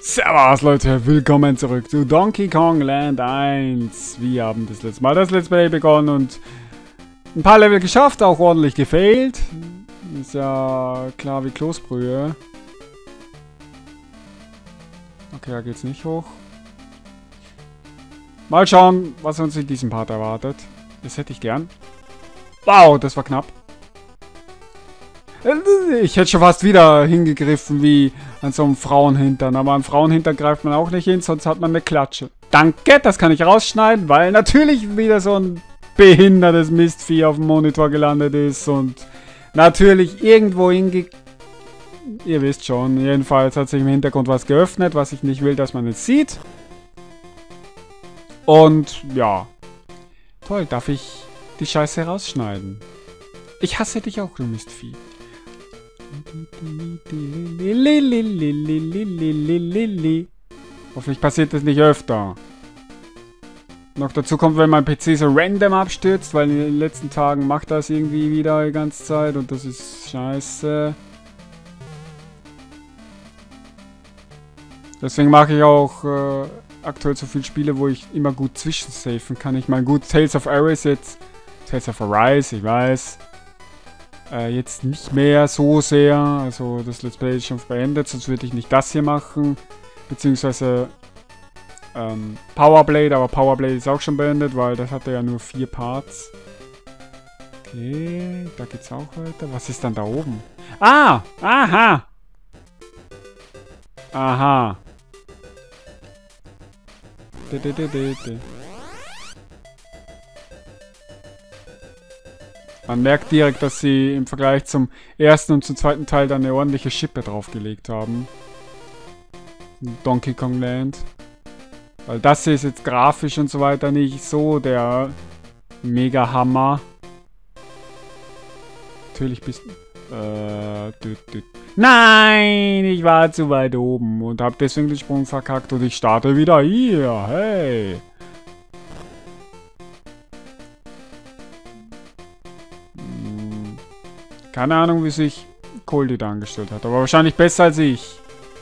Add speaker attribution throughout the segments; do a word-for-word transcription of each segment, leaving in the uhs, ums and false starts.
Speaker 1: Servus Leute, willkommen zurück zu Donkey Kong Land eins. Wir haben das letzte Mal das Let's Play begonnen und ein paar Level geschafft, auch ordentlich gefailt. Ist ja klar wie Kloßbrühe. Okay, da geht's nicht hoch. Mal schauen, was uns in diesem Part erwartet. Das hätte ich gern. Wow, das war knapp. Ich hätte schon fast wieder hingegriffen wie an so einem Frauenhintern. Aber an Frauenhintern greift man auch nicht hin, sonst hat man eine Klatsche. Danke, das kann ich rausschneiden, weil natürlich wieder so ein behindertes Mistvieh auf dem Monitor gelandet ist. Und natürlich irgendwo hinge... Ihr wisst schon, jedenfalls hat sich im Hintergrund was geöffnet, was ich nicht will, dass man es sieht. Und ja. Toll, darf ich die Scheiße rausschneiden? Ich hasse dich auch, du Mistvieh. Hoffentlich passiert das nicht öfter. Noch dazu kommt, wenn mein P C so random abstürzt, weil in den letzten Tagen macht das irgendwie wieder die ganze Zeit und das ist scheiße. Deswegen mache ich auch äh, aktuell so viele Spiele, wo ich immer gut zwischensafen kann. Ich meine, gut, Tales of Arise jetzt, Tales of Arise, ich weiß. Äh, jetzt nicht mehr so sehr, also das Let's Play ist schon beendet, sonst würde ich nicht das hier machen. Beziehungsweise ähm, Powerblade, aber Powerblade ist auch schon beendet, weil das hatte ja nur vier Parts. Okay, da geht's auch weiter. Was ist dann da oben? Ah! Aha! Aha! De, de, de, de, de. Man merkt direkt, dass sie im Vergleich zum ersten und zum zweiten Teil dann eine ordentliche Schippe draufgelegt haben. Donkey Kong Land. Weil das hier ist jetzt grafisch und so weiter nicht so der Mega-Hammer. Natürlich bist du... Äh, düt, düt. Nein, ich war zu weit oben und habe deswegen den Sprung verkackt und ich starte wieder hier. Hey. Keine Ahnung, wie sich Coldie da angestellt hat, aber wahrscheinlich besser als ich.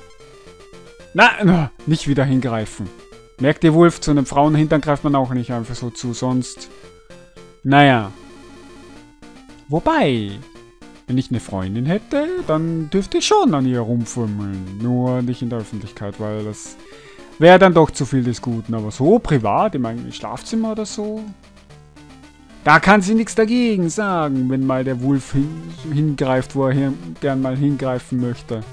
Speaker 1: Na, nicht wieder hingreifen. Merkt ihr, Wolf, zu einem Frauenhintern greift man auch nicht einfach so zu, sonst... Naja. Wobei, wenn ich eine Freundin hätte, dann dürfte ich schon an ihr rumfummeln. Nur nicht in der Öffentlichkeit, weil das wäre dann doch zu viel des Guten. Aber so privat, in meinem Schlafzimmer oder so... Da kann sie nichts dagegen sagen, wenn mal der Wolf hin, hingreift, wo er hier gern mal hingreifen möchte.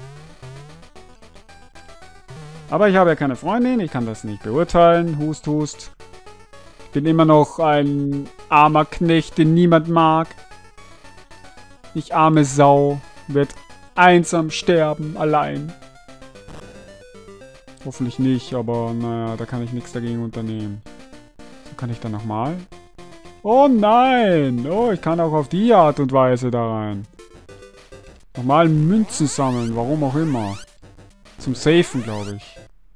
Speaker 1: Aber ich habe ja keine Freundin, ich kann das nicht beurteilen. Hust, hust. Ich bin immer noch ein armer Knecht, den niemand mag. Ich arme Sau, werd einsam sterben, allein. Hoffentlich nicht, aber naja, da kann ich nichts dagegen unternehmen. So kann ich dann nochmal... Oh nein! Oh, ich kann auch auf die Art und Weise da rein. Nochmal Münzen sammeln, warum auch immer. Zum Safen, glaube ich.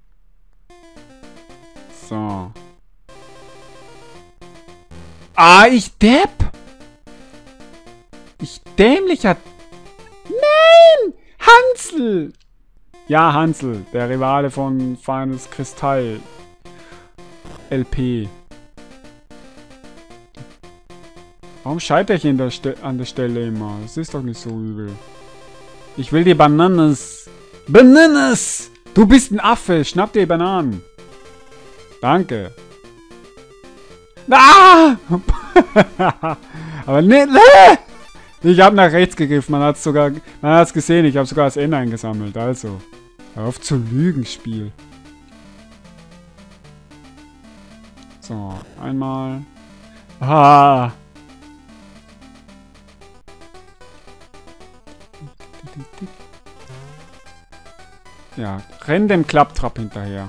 Speaker 1: So. Ah, ich Depp! Ich dämlicher... Nein! Hansel! Ja, Hansel, der Rivale von Finals Kristall. L P. Warum scheitere ich in der an der Stelle immer? Das ist doch nicht so übel. Ich will die Bananas. Bananas! Du bist ein Affe. Schnapp dir die Bananen. Danke. Ah! Aber ne, ne! Ich habe nach rechts gegriffen. Man hat es sogar, man hat es gesehen. Ich habe sogar das N eingesammelt. Also, hör auf zu lügen, Spiel. So, einmal. Ah! Ja, renn dem Klapptrap hinterher.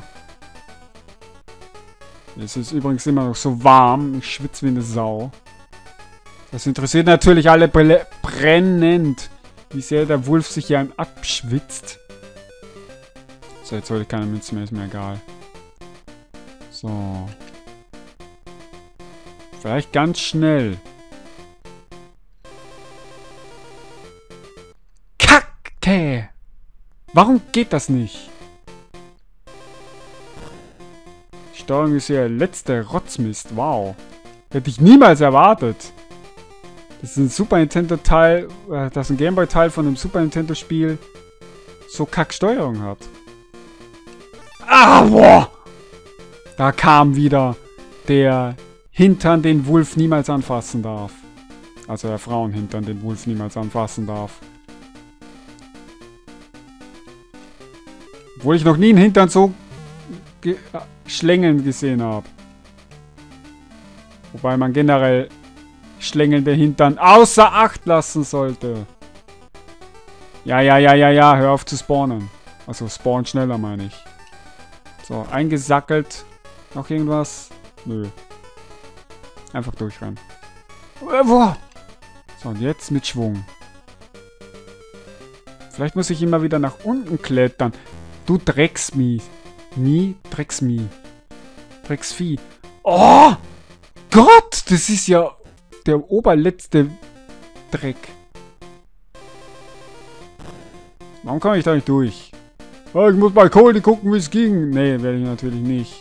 Speaker 1: Es ist übrigens immer noch so warm. Ich schwitze wie eine Sau. Das interessiert natürlich alle brennend, wie sehr der Wolf sich hier abschwitzt. So, jetzt wollte ich keine Münze mehr, ist mir egal. So. Vielleicht ganz schnell. Kacke! Warum geht das nicht? Steuerung ist ja letzte Rotzmist. Wow. Hätte ich niemals erwartet. Das ist ein Super Nintendo-Teil, äh, dass ein Gameboy-Teil von einem Super Nintendo-Spiel so Kack-Steuerung hat. Ah, boah! Da kam wieder der Hintern, den Wulf niemals anfassen darf. Also der Frauenhintern, den Wulf niemals anfassen darf. Obwohl ich noch nie einen Hintern so ge schlängeln gesehen habe. Wobei man generell schlängelnde Hintern außer Acht lassen sollte. Ja, ja, ja, ja, ja, hör auf zu spawnen. Also spawn schneller, meine ich. So, eingesackelt. Noch irgendwas? Nö. Einfach durchrennen. So, und jetzt mit Schwung. Vielleicht muss ich immer wieder nach unten klettern. Du Drecksmi. Mi? Drecksmi. Drecksvieh. Oh! Gott! Das ist ja der oberletzte Dreck. Warum komme ich da nicht durch? Oh, ich muss mal Cold gucken, wie es ging. Nee, werde ich natürlich nicht.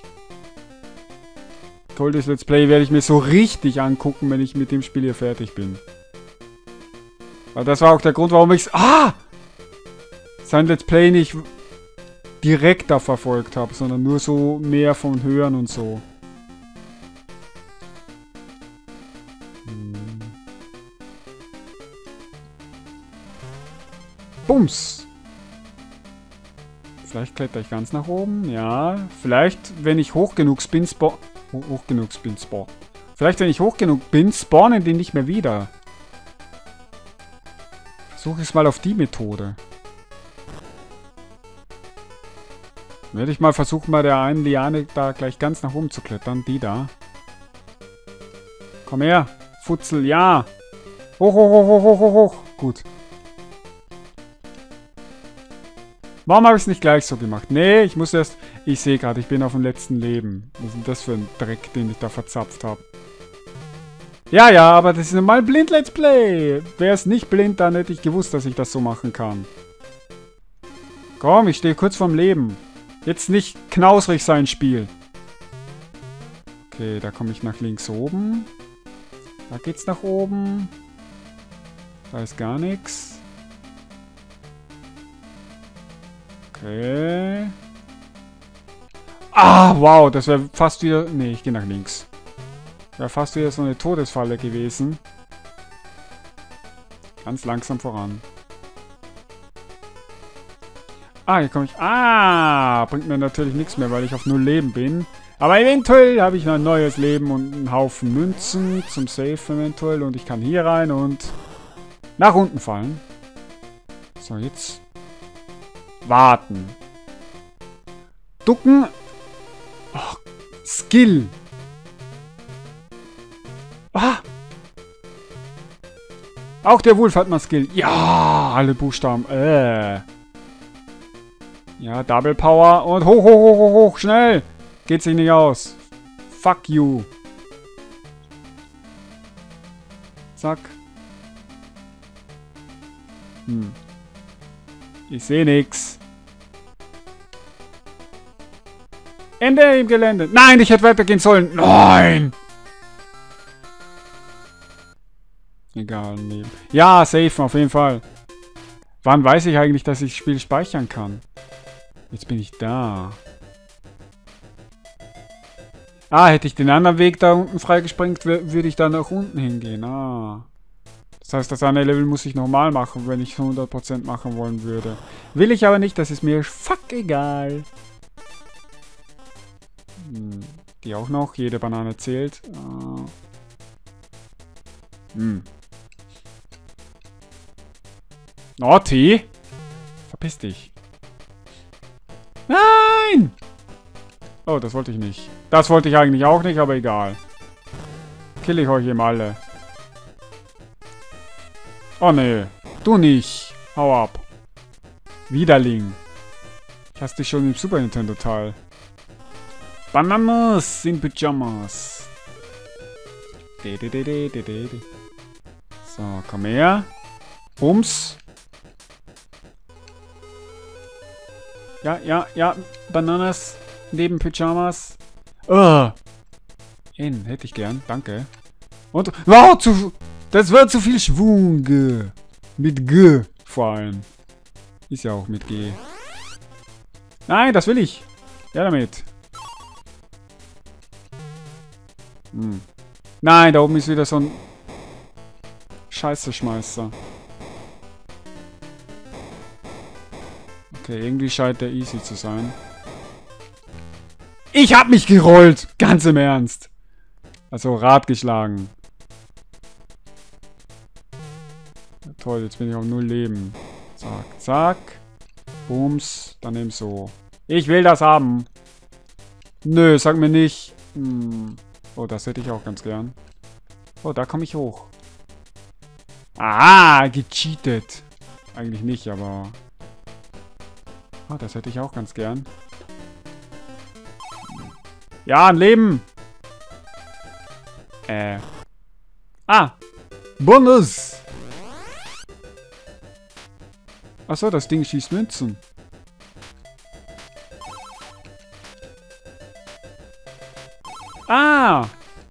Speaker 1: Cold's Let's Play werde ich mir so richtig angucken, wenn ich mit dem Spiel hier fertig bin. Weil das war auch der Grund, warum ich ah! sein Let's Play nicht direkt da verfolgt habe, sondern nur so mehr von Hören und so. Hm. Bums! Vielleicht kletter ich ganz nach oben, ja. Vielleicht, wenn ich hoch genug bin, spawn... Hoch genug bin, spawn. Vielleicht, wenn ich hoch genug bin, spawnen die nicht mehr wieder. Versuche es mal auf die Methode. Werde ich mal versuchen, bei der einen Liane da gleich ganz nach oben zu klettern. Die da. Komm her. Futzel, ja. Hoch, hoch, hoch, hoch, hoch, hoch, hoch. Gut. Warum habe ich es nicht gleich so gemacht? Nee, ich muss erst... Ich sehe gerade, ich bin auf dem letzten Leben. Was ist denn das für ein Dreck, den ich da verzapft habe? Ja, ja, aber das ist normal blind Let's Play. Wäre es nicht blind, dann hätte ich gewusst, dass ich das so machen kann. Komm, ich stehe kurz vorm Leben. Jetzt nicht knausrig sein, Spiel. Okay, da komme ich nach links oben. Da geht's nach oben. Da ist gar nichts. Okay. Ah, wow, das wäre fast wieder... Nee, ich gehe nach links. Wäre fast wieder so eine Todesfalle gewesen. Ganz langsam voran. Ah, hier komme ich... Ah, bringt mir natürlich nichts mehr, weil ich auf null Leben bin. Aber eventuell habe ich noch ein neues Leben und einen Haufen Münzen zum Save eventuell. Und ich kann hier rein und nach unten fallen. So, jetzt... Warten. Ducken. Oh, Skill. Ah. Auch der Wolf hat mal Skill. Ja, alle Buchstaben. Äh. Ja, Double Power und hoch, hoch, hoch, hoch, hoch, schnell. Geht sich nicht aus. Fuck you. Zack. Hm. Ich sehe nix. Ende im Gelände. Nein, ich hätte weitergehen sollen. Nein. Egal, nee. Ja, safe, auf jeden Fall. Wann weiß ich eigentlich, dass ich das Spiel speichern kann? Jetzt bin ich da. Ah, hätte ich den anderen Weg da unten freigesprengt, würde ich da nach unten hingehen. Ah. Das heißt, das eine Level muss ich nochmal machen, wenn ich hundert Prozent machen wollen würde. Will ich aber nicht, das ist mir fuck egal. Hm, die auch noch, jede Banane zählt. Uh. Hm. Naughty! Verpiss dich. Nein! Oh, das wollte ich nicht. Das wollte ich eigentlich auch nicht, aber egal. Kill ich euch eben alle. Oh ne, du nicht. Hau ab. Widerling. Ich hasse dich schon im Super Nintendo Teil. Bananas in Pyjamas. So, komm her. Bums. Ja, ja, ja. Bananas neben Pyjamas. Uh. N, hätte ich gern. Danke. Und, wow, zu, das wird zu viel Schwung. Mit G vor allem. Ist ja auch mit G. Nein, das will ich. Ja, damit. Hm. Nein, da oben ist wieder so ein Scheiße-Schmeißer. Okay, irgendwie scheint der easy zu sein. Ich hab mich gerollt! Ganz im Ernst. Also Rad geschlagen. Ja, toll, jetzt bin ich auf null Leben. Zack, zack. Bums. Dann eben so. Ich will das haben. Nö, sag mir nicht. Hm. Oh, das hätte ich auch ganz gern. Oh, da komme ich hoch. Ah, gecheatet. Eigentlich nicht, aber... Oh, das hätte ich auch ganz gern. Ja, ein Leben. Äh. Ah. Bonus. Achso, das Ding schießt Münzen. Ah.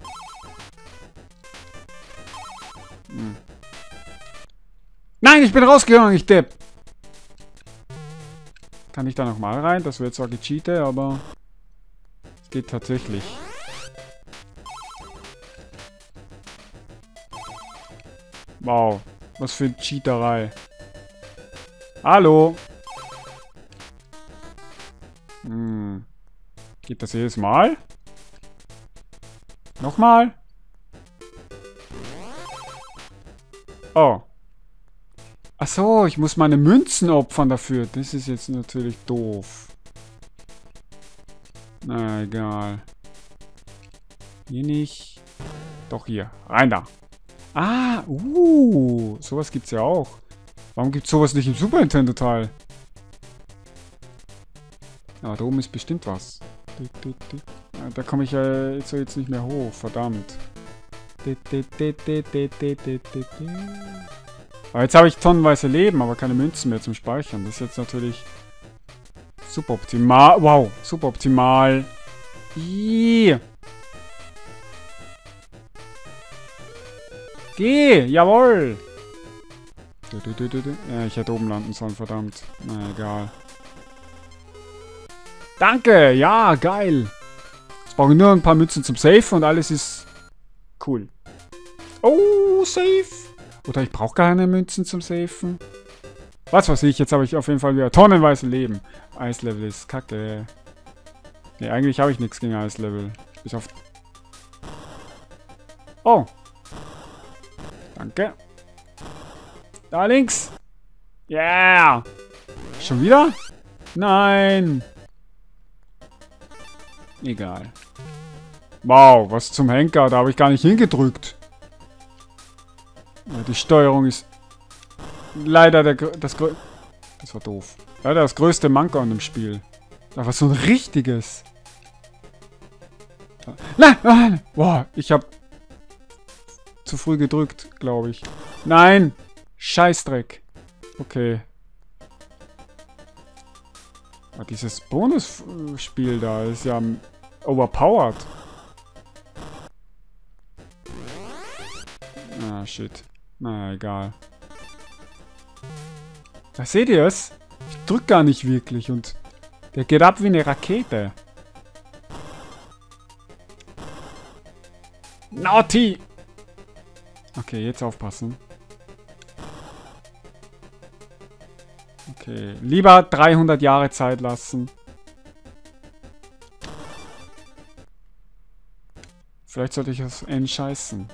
Speaker 1: Hm. Nein, ich bin rausgegangen, ich Depp. Kann ich da nochmal rein? Das wird zwar gecheatet, aber... Es geht tatsächlich. Wow. Was für Cheaterei. Hallo. Hm. Geht das jedes Mal? Nochmal? Oh. Ach so, ich muss meine Münzen opfern dafür. Das ist jetzt natürlich doof. Na, egal. Hier nicht. Doch hier. Rein da. Ah, uh. Sowas gibt's ja auch. Warum gibt's sowas nicht im Super Nintendo Teil? Ah, da oben ist bestimmt was. Da komme ich ja so jetzt nicht mehr hoch. Verdammt. Aber jetzt habe ich tonnenweise Leben, aber keine Münzen mehr zum Speichern. Das ist jetzt natürlich super optimal. Wow, super optimal. Ihhh. Geh, jawohl. Ja, ich hätte oben landen sollen, verdammt. Na, egal. Danke, ja, geil. Jetzt brauche ich nur ein paar Münzen zum Safe und alles ist cool. Oh, Safe. Oder ich brauche keine Münzen zum Safen. Was weiß ich, jetzt habe ich auf jeden Fall wieder tonnenweise Leben. Eislevel ist kacke. Ne, eigentlich habe ich nichts gegen Eislevel. Bis auf... Oh. Danke. Da links. Yeah. Schon wieder? Nein. Egal. Wow, was zum Henker. Da habe ich gar nicht hingedrückt. Ja, die Steuerung ist leider der, das größte... Das war doof. Leider das größte Manko an dem Spiel. Da war so ein richtiges. Nein, nein. Boah, ich habe zu früh gedrückt, glaube ich. Nein. Scheißdreck. Okay. Aber dieses Bonusspiel da ist ja overpowered. Ah, shit. Na, egal. Da seht ihr es? Ich drück gar nicht wirklich und der geht ab wie eine Rakete. Naughty! Okay, jetzt aufpassen. Okay, lieber dreihundert Jahre Zeit lassen. Vielleicht sollte ich das entscheißen.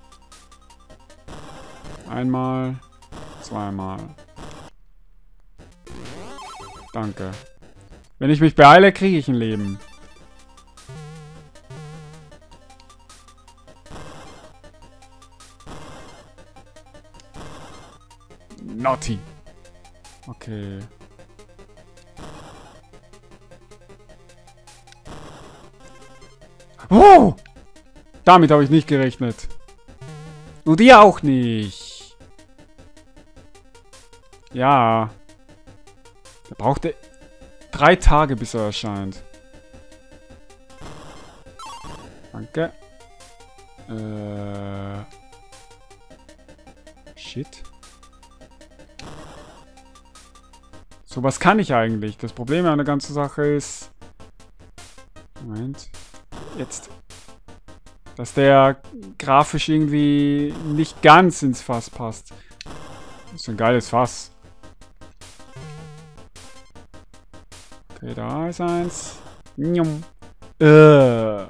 Speaker 1: Einmal, zweimal. Danke. Wenn ich mich beeile, kriege ich ein Leben. Naughty. Okay. Oh! Damit habe ich nicht gerechnet. Und ihr auch nicht. Ja. Er brauchte drei Tage, bis er erscheint. Danke. Äh. Shit. So was kann ich eigentlich. Das Problem an der ganzen Sache ist... Moment. Jetzt. Dass der grafisch irgendwie nicht ganz ins Fass passt. Das ist ein geiles Fass. Okay, da ist eins. Njum. Äh.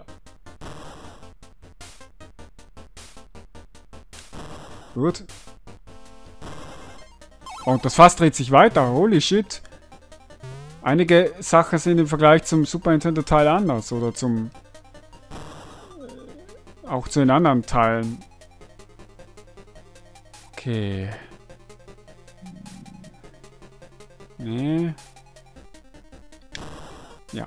Speaker 1: Gut. Und das Fass dreht sich weiter. Holy shit. Einige Sachen sind im Vergleich zum Super Nintendo Teil anders. Oder zum... Äh, auch zu den anderen Teilen. Okay. Nee. Ja.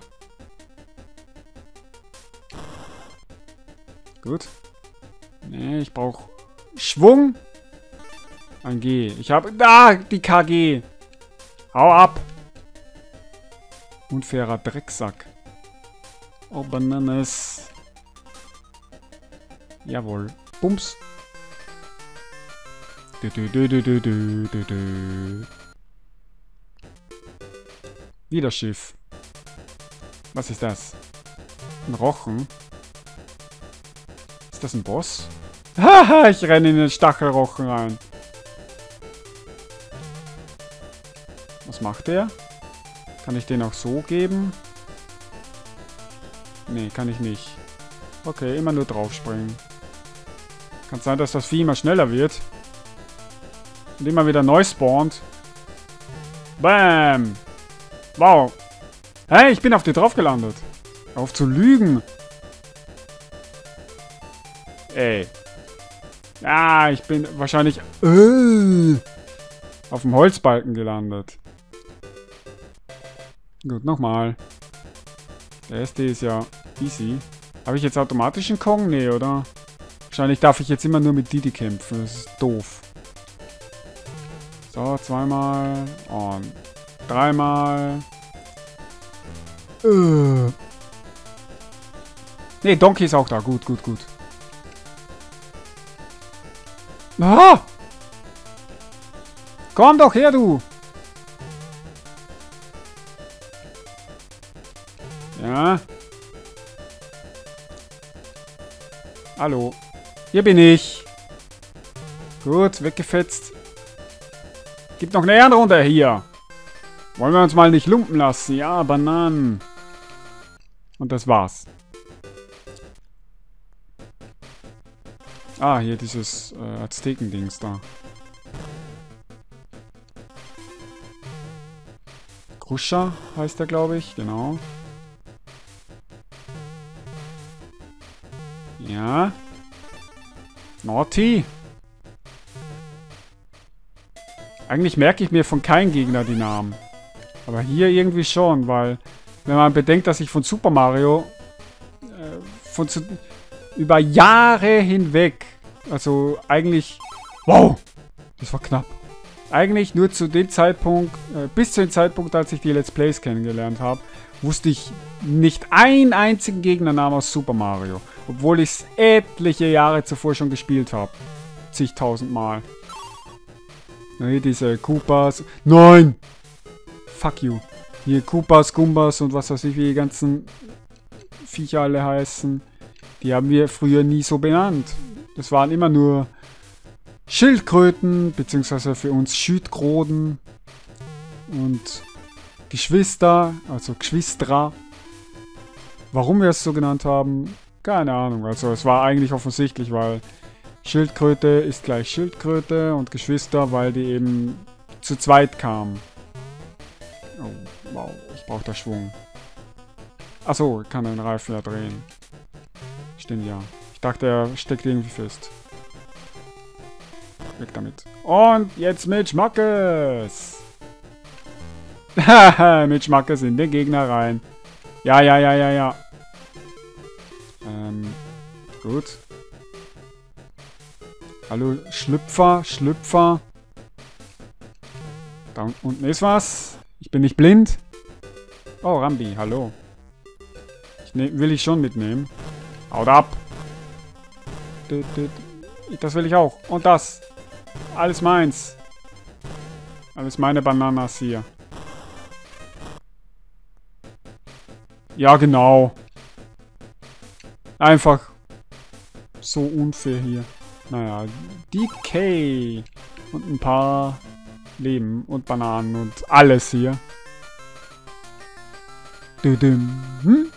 Speaker 1: Gut. Nee, ich brauche Schwung. Ein G. Ich habe... Ah, die K G. Hau ab. Unfairer Drecksack. Oh, Bananas. Jawohl. Bums. Du, du, du, du, du, du, du, du. Wieder Schiff. Was ist das? Ein Rochen? Ist das ein Boss? Haha, ich renne in den Stachelrochen rein. Was macht der? Kann ich den auch so geben? Nee, kann ich nicht. Okay, immer nur draufspringen. Kann sein, dass das Vieh immer schneller wird. Und immer wieder neu spawnt. Bam! Wow! Hey, ich bin auf dir drauf gelandet. Auf zu lügen. Ey. Ah, ich bin wahrscheinlich äh, auf dem Holzbalken gelandet. Gut, nochmal. Der erste ist ja easy. Habe ich jetzt automatisch einen Kong? Nee, oder? Wahrscheinlich darf ich jetzt immer nur mit Didi kämpfen. Das ist doof. So, zweimal. Und dreimal. Äh. Nee, Donkey ist auch da. Gut, gut, gut. Ah! Komm doch her, du! Ja. Hallo. Hier bin ich. Gut, weggefetzt. Gibt noch eine Ehrenrunde hier. Wollen wir uns mal nicht lumpen lassen? Ja, Bananen. Und das war's. Ah, hier dieses äh, Azteken-Dings da. Kruscha heißt der, glaube ich. Genau. Ja. Naughty. Eigentlich merke ich mir von keinem Gegner die Namen. Aber hier irgendwie schon, weil wenn man bedenkt, dass ich von Super Mario äh, von zu, über Jahre hinweg, also eigentlich, wow, das war knapp. Eigentlich nur zu dem Zeitpunkt, äh, bis zu dem Zeitpunkt, als ich die Let's Plays kennengelernt habe, wusste ich nicht einen einzigen Gegnernamen aus Super Mario. Obwohl ich es etliche Jahre zuvor schon gespielt habe. Zigtausend Mal. Hier diese Koopas. Nein! Fuck you. Hier Koopas, Gumbas und was weiß ich, wie die ganzen Viecher alle heißen. Die haben wir früher nie so benannt. Das waren immer nur Schildkröten, beziehungsweise für uns Schütgroden. Und Geschwister, also Geschwistra. Warum wir es so genannt haben, keine Ahnung. Also es war eigentlich offensichtlich, weil Schildkröte ist gleich Schildkröte und Geschwister, weil die eben zu zweit kamen. Oh, wow, ich brauche da Schwung. Achso, ich kann den Reifen ja drehen. Stimmt ja. Ich dachte, er steckt irgendwie fest. Weg damit. Und jetzt mit Schmackes. Haha, mit Schmackes in den Gegner rein. Ja, ja, ja, ja, ja. Ähm, gut. Hallo, Schlüpfer, Schlüpfer. Da unten ist was. Ich bin nicht blind. Oh, Rambi, hallo. Ich ne will ich schon mitnehmen. Haut ab. Das will ich auch. Und das. Alles meins. Alles meine Bananas hier. Ja, genau. Einfach so unfair hier. Naja, D K. Und ein paar Leben und Bananen und alles hier. Hm?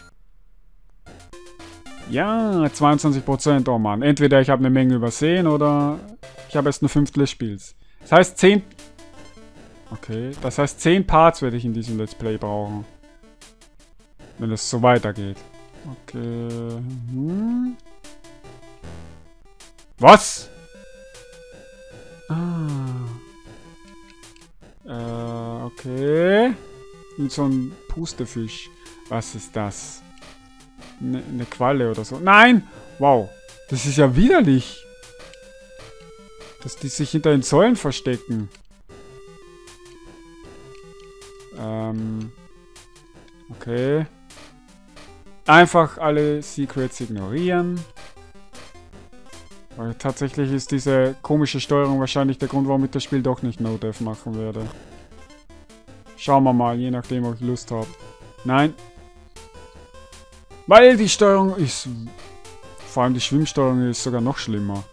Speaker 1: Ja, zweiundzwanzig Prozent. Oh Mann. Entweder ich habe eine Menge übersehen oder ich habe erst ein Fünftel des Spiels. Das heißt zehn... Okay, das heißt zehn Parts werde ich in diesem Let's Play brauchen. Wenn es so weitergeht. Okay. Hm. Was? Ah. Äh, okay. Und so ein Pustefisch. Was ist das? Ne, eine Qualle oder so. Nein! Wow. Das ist ja widerlich. Dass die sich hinter den Säulen verstecken. Ähm. Okay. Einfach alle Secrets ignorieren. Weil tatsächlich ist diese komische Steuerung wahrscheinlich der Grund, warum ich das Spiel doch nicht No-Dev machen werde. Schauen wir mal, je nachdem, ob ich Lust habe. Nein. Weil die Steuerung ist... Vor allem die Schwimmsteuerung ist sogar noch schlimmer.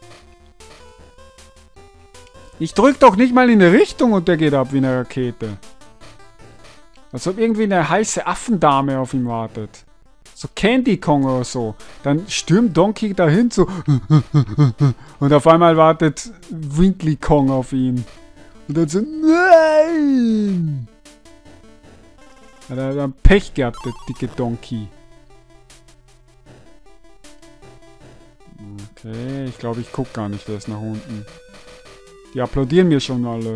Speaker 1: Ich drück doch nicht mal in eine Richtung und der geht ab wie eine Rakete. Als ob irgendwie eine heiße Affendame auf ihm wartet. So Candy Kong oder so. Dann stürmt Donkey dahin so. Und auf einmal wartet Winkly Kong auf ihn. Und dann so, nein! Hat er dann Pech gehabt, der dicke Donkey. Okay, ich glaube, ich gucke gar nicht erst nach unten. Die applaudieren mir schon alle.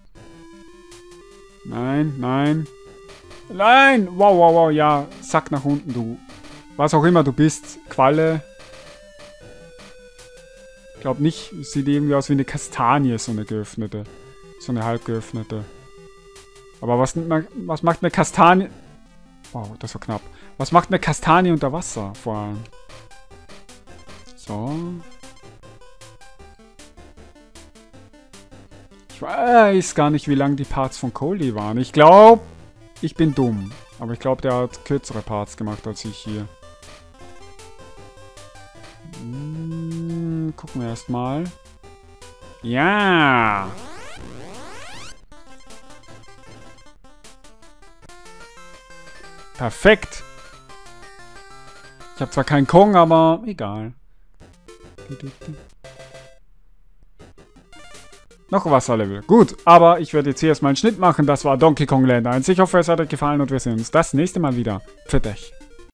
Speaker 1: Nein, nein. Nein! Wow, wow, wow, ja. Sack nach unten, du. Was auch immer du bist. Qualle. Ich glaube nicht, sieht irgendwie aus wie eine Kastanie, so eine geöffnete. So eine halb geöffnete. Aber was, was macht eine Kastanie... Wow, das war knapp. Was macht eine Kastanie unter Wasser, vor allem? So. Ich weiß gar nicht, wie lang die Parts von Coley waren. Ich glaube... Ich bin dumm. Aber ich glaube, der hat kürzere Parts gemacht als ich hier. Hm, gucken wir erstmal. Ja! Perfekt! Ich habe zwar keinen Kong, aber egal. Noch Wasserlevel. Gut, aber ich werde jetzt hier erstmal einen Schnitt machen. Das war Donkey Kong Land eins. Ich hoffe, es hat euch gefallen und wir sehen uns das nächste Mal wieder. Für dich.